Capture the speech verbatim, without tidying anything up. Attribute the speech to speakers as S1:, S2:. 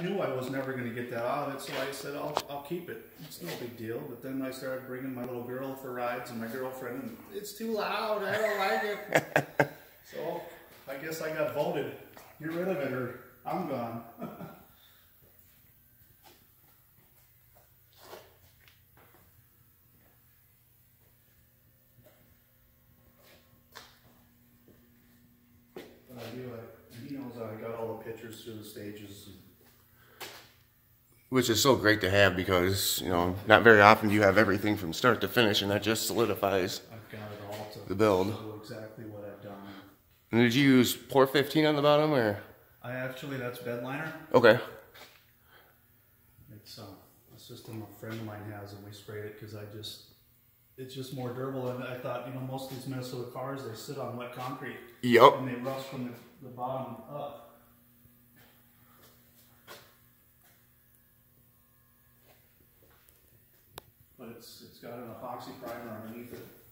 S1: knew I was never going to get that out of it, so I said, I'll, I'll keep it. It's no big deal. But then I started bringing my little girl for rides and my girlfriend, and it's too loud. I don't like it. So I guess I got voted. Get rid of it or I'm gone. But I do, I, he knows I got all the pictures through the stages.
S2: Which is so great to have because, you know, not very often do you have everything from start to finish, and that just solidifies
S1: I've got it all to
S2: the build.
S1: show exactly what I've done.
S2: And did you use four fifteen on the bottom, or?
S1: I actually, that's bed liner.
S2: Okay.
S1: It's uh, a system a friend of mine has, and we sprayed it because I just, it's just more durable. And I thought, you know, most of these Minnesota cars, they sit on wet concrete.
S2: Yep.
S1: And they rust from the, the bottom up. But it's it's got an epoxy primer underneath it.